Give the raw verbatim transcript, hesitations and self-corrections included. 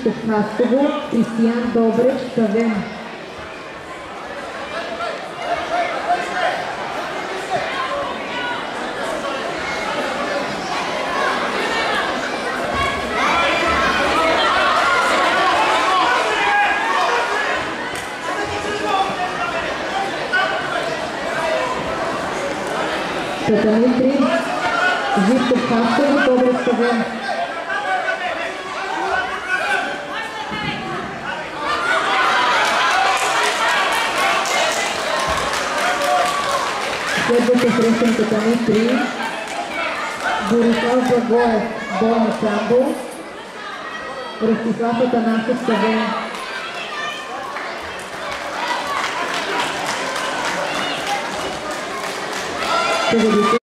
Христов Хасково, Кристиян Добрев, Съвен. Сатани три, Христов Хасково, Добрев, Съвен. Следваща среща на Сатани три, Борислав Благоев, Бойна Самбо, Ростислав Атанасов, Съвен.